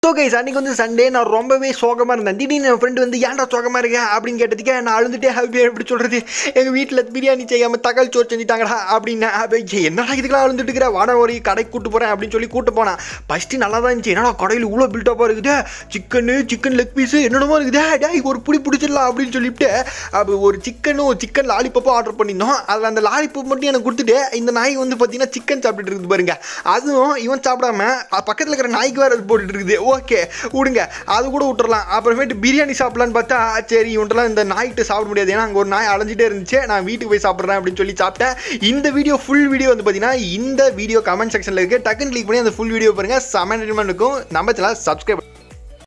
So guys அன்றைக்கி வந்து Sunday நான் ரொம்பவே சோகமாக இருந்தேன். திடீர்னு என் ஃப்ரெண்டு வந்து ஏன்டா சோகமாக இருக்க அப்படின்னு கேட்டதுக்கு நான் அழுந்துட்டே ஹாப்பியாக எப்படி சொல்கிறது, எங்கள் வீட்டில் பிரியாணி செய்யாமல் தக்காளி சோறு செஞ்சுட்டாங்கடா அப்படின்னா என்னடா இதுக்கெல்லாம் அழுந்துட்டு இருக்கிற, வாடா ஒரு கடைக்கு கூட்டு போகிறேன் அப்படின்னு சொல்லி கூட்டு போனேன். ஃபஸ்ட்டு நல்லா தான் இருந்துச்சு, என்னடா கடையில் இவ்வளோ பில்டப்பாக இருக்குது, சிக்கன் லெக் பீஸு என்னென்னமோ இருக்குது, டே ஒரு புடி பிடிச்சிடலாம் அப்படின்னு சொல்லிவிட்டு அப்போ ஒரு சிக்கன் லாலிபப்பும் ஆர்டர் பண்ணியிருந்தோம். அதில் அந்த லாலிபப் மட்டும் எனக்கு கொடுத்துட்டு இந்த நாய் வந்து பார்த்தீங்கன்னா சிக்கன் சாப்பிட்டுட்டு இருக்குது பாருங்க. அதுவும் இவன் சாப்பிடாம பக்கத்தில் இருக்கிற நாய்க்கு வேறு அது போட்டுட்டு இருக்குது. ஓகே விடுங்க, அது கூட விட்டுறலாம். அப்புறமேட்டு பிரியாணி சாப்பிடலான்னு பார்த்தா சரி இவன்ட்டெல்லாம் இந்த நாய்கிட்ட சாப்பிட முடியாது, ஏன்னா அங்கே ஒரு நாய் அலைஞ்சிட்டே இருந்துச்சு, நான் வீட்டுக்கு போய் சாப்பிட்றேன் அப்படின்னு சொல்லி சாப்பிட்டேன். இந்த வீடியோ ஃபுல் வீடியோ வந்து பார்த்தீங்கன்னா இந்த வீடியோ கமெண்ட் செக்ஷனில் இருக்குது, டக்குன்னு கிளிக் பண்ணி அந்த ஃபுல் வீடியோ பாருங்கள், செம என்டர்டைன்மெண்ட் இருக்கும். நம்ம சேனலை சப்ஸ்கிரைப்